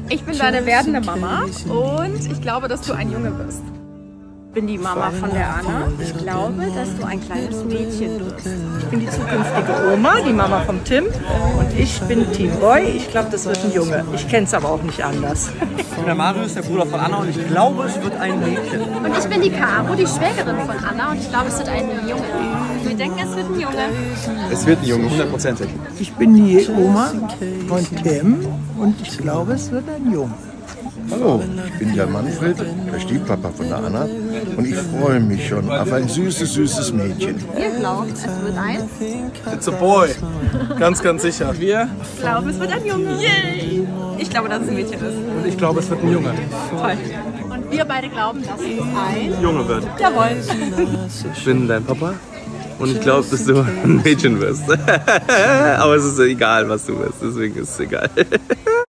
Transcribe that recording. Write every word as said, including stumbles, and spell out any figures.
Ich bin deine werdende Mama und ich glaube, dass du ein Junge wirst. Ich bin die Mama von der Anna. Ich glaube, dass du ein kleines Mädchen wirst. Ich bin die zukünftige Oma, die Mama vom Tim. Und ich bin Team Boy. Ich glaube, das wird ein Junge. Ich kenne es aber auch nicht anders. Ich bin der Marius, der Bruder von Anna, und ich glaube, es wird ein Mädchen. Und ich bin die Caro, die Schwägerin von Anna, und ich glaube, es wird ein Junge. Wir denken, es wird ein Junge. Es wird ein Junge, hundertprozentig. Ich bin die Oma von Tim und ich glaube, es wird ein Junge. Hallo, ich bin der Manfred, der Stiefpapa von der Anna, und ich freue mich schon auf ein süßes, süßes Mädchen. Ihr glaubt, es wird ein? It's a boy. Ganz, ganz sicher. Wir? Ich glaube, es wird ein Junge. Yay! Ich glaube, dass es ein Mädchen ist. Und ich glaube, es wird ein Junge. Toll. Und wir beide glauben, dass es ein Junge wird. Jawohl. Ich bin dein Papa und ich glaube, dass du ein Mädchen wirst. Aber es ist egal, was du wirst, deswegen ist es egal.